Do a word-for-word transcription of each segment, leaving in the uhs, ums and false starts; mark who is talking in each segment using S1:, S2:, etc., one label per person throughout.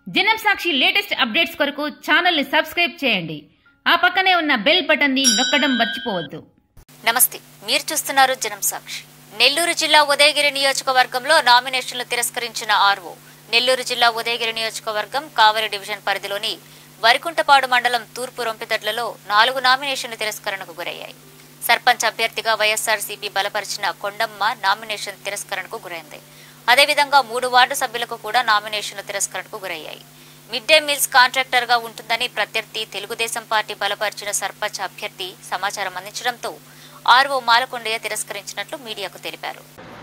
S1: జనం Sakshi latest updates కొరకు channel ని సబ్స్క్రైబ్ చేయండి. ఆ పక్కనే ఉన్న బెల్ బటన్ ని నొక్కడం మర్చిపోవద్దు.
S2: నమస్తే, మీరు చూస్తున్నారు జనం సాక్షి. నెల్లూరు జిల్లా ఉదయగిరి నియోజకవర్గంలో నామినేషన్లు తిరస్కరించిన ఆర్ఓ. నెల్లూరు జిల్లా ఉదయగిరి నియోజకవర్గం కావలి డివిజన్ పరిధిలోని వరికుంటపాడు మండలం తూర్పు రొంపిదడ్లలో నాలుగు నామినేషన్లు తిరస్కరణకు గురయ్యాయి. సర్పంచ్ అభ్యర్థిగా వైఎస్ఆర్సీపీ బలపరిచిన కొండమ్మ నామినేషన్ తిరస్కరణకు గురైంది. అదేవిధంగా మూడు వార్డు సభ్యులకు కూడా నామినేషన్లు తిరస్కరణకు గురయ్యాయి. మిడ్ డే మీల్స్ కాంట్రాక్టర్ గా ఉంటుందని ప్రత్యర్థి తెలుగుదేశం పార్టీ బలపరిచిన సర్పంచ్ అభ్యర్థి సమాచారం అందించడంతో ఆర్ఓ మాలకొండయ్య తిరస్కరించినట్లు మీడియాకు తెలిపారు.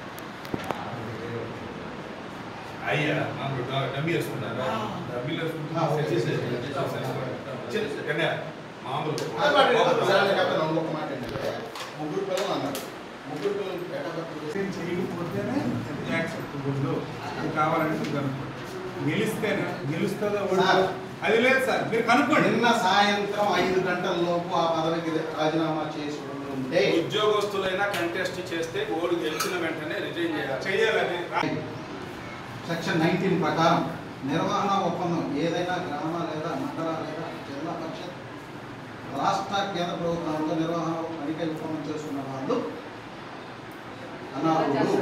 S3: అది లేదు సార్, మీరు కనుక్కోండి.
S4: నిన్న సాయంత్రం ఐదు గంటల లోపు ఆ పదవికి రాజీనామా చేసి ఉంటే
S3: ఉద్యోగస్తులైనా కంటెస్ట్ చేస్తే ఓడి గెలిచిన వెంటనే రిజైన్ చేయాలి చేయాలని
S4: సెక్షన్ నైన్టీన్ ప్రకారం నిర్వహణ ఒప్పందం ఏదైనా గ్రామ లేదా మండల లేదా జిల్లా పరిషత్ రాష్ట్ర కేంద్ర ప్రభుత్వాలతో నిర్వహణ అధికారి ఒప్పందం చేసుకున్న వాళ్ళు అనార్హులు.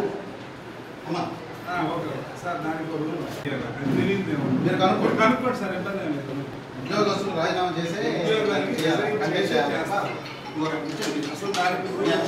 S3: సార్ దానికి
S4: మీరు కనుక్కోండి
S3: కనుక్కోండి సార్, ఇబ్బంది ఏం లేదు.
S4: ఉద్యోగస్తులు రాజీనామా చేసే
S3: అసలు దానికి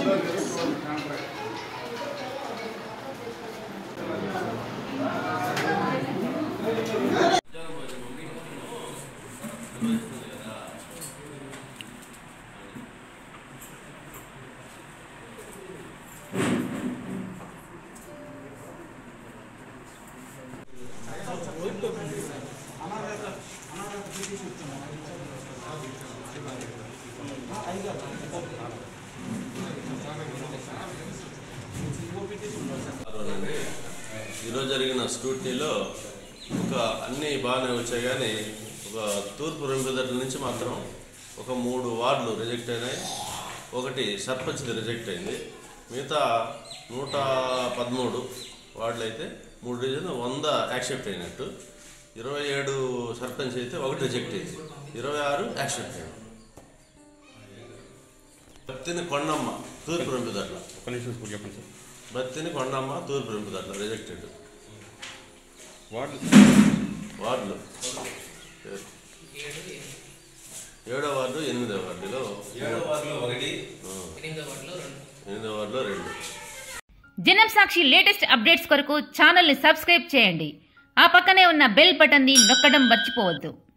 S5: ఈరోజు జరిగిన స్క్రూటినీలో ఒక అన్నీ బాగానే వచ్చాయి, కానీ ఒక తూర్పు రొంపిదడ్ల నుంచి మాత్రం ఒక మూడు వార్డులు రిజెక్ట్ అయినాయి. ఒకటి సర్పంచ్ది రిజెక్ట్ అయింది. మిగతా నూట పదమూడు వార్డులు అయితే మూడు రీజన్ వంద యాక్సెప్ట్ అయినట్టు. ఇరవై ఏడు సర్పంచ్ అయితే ఒకటి రిజెక్ట్ అయింది. ఇరవై ఆరు యాక్సెప్ట్ అయింది. బత్తిని కొండమ్మ తూర్పు రొంపిదడ్ల బత్తిని కొండమ్మ తూర్పు రొంపిదడ్ల రిజెక్టెడ్. వార్డులు వార్డులు ఏడో వార్డు ఎనిమిదో వార్డులో ఎనిమిదో వార్డులో రెండు.
S1: జనం సాక్షి లేటెస్ట్ అప్డేట్స్ కొరకు ఛానల్ ని సబ్స్క్రైబ్ చేయండి. ఆ పక్కనే ఉన్న బెల్ బటన్ ని నొక్కడం మర్చిపోవద్దు.